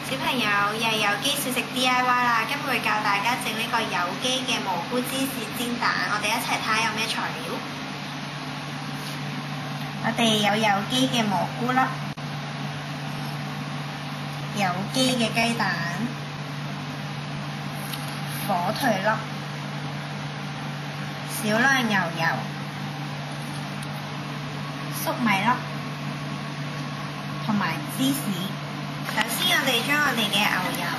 小朋友，又係有機小食 DIY 啦！今日會教大家整呢個有機嘅蘑菇芝士煎蛋，我哋一齊睇下有咩材料。我哋有機嘅蘑菇粒、有機嘅雞蛋、火腿粒、少量牛油、粟米粒同埋芝士。首先，我哋將我哋嘅牛油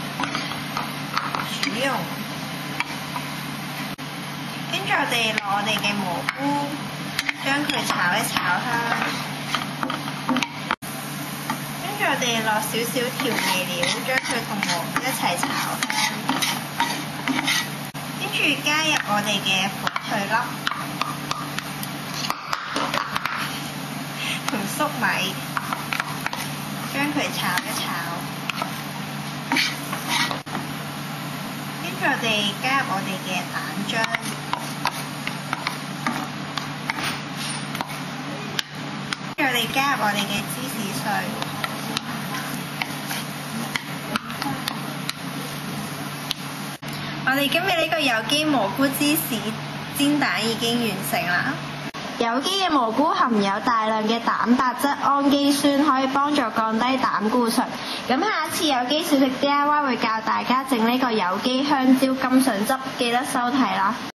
煮溶，跟住我哋落我哋嘅蘑菇，將佢炒一炒香。跟住我哋落少少調味料，將佢同蘑菇一齊炒香。跟住加入我哋嘅火腿粒同粟米。將佢炒一炒，跟住我哋加入我哋嘅蛋漿，跟住我哋加入我哋嘅芝士碎，我哋今日呢個有機蘑菇芝士煎蛋已經完成啦。有機嘅蘑菇含有大量嘅蛋白質氨基酸，可以幫助降低膽固醇。咁下一次有機小食 DIY 會教大家整呢個有機香蕉甘筍汁，記得收睇啦！